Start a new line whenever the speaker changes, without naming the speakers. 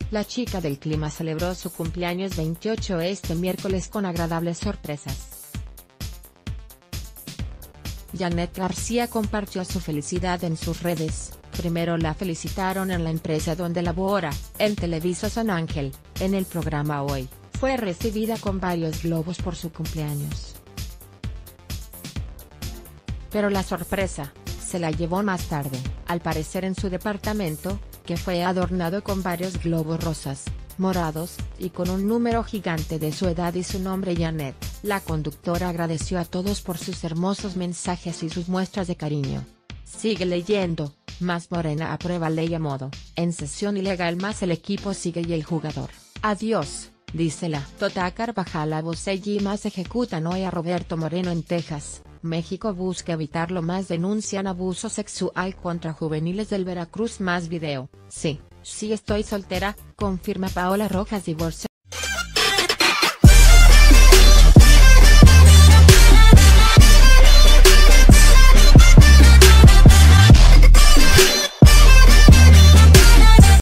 La chica del clima celebró su cumpleaños 28 este miércoles con agradables sorpresas. Janet García compartió su felicidad en sus redes. Primero la felicitaron en la empresa donde labora, en Televisa San Ángel. En el programa Hoy, fue recibida con varios globos por su cumpleaños. Pero la sorpresa se la llevó más tarde, al parecer en su departamento, que fue adornado con varios globos rosas, morados, y con un número gigante de su edad y su nombre Janet. La conductora agradeció a todos por sus hermosos mensajes y sus muestras de cariño. Sigue leyendo, más Morena aprueba ley a modo, en sesión ilegal más el equipo sigue y el jugador. Adiós, dice la Tota Carvajal a Bosselli más ejecutan hoy a Roberto Moreno en Texas. México busca evitarlo más denuncian abuso sexual contra juveniles del Veracruz más video. Sí estoy soltera, confirma Paola Rojas divorcio.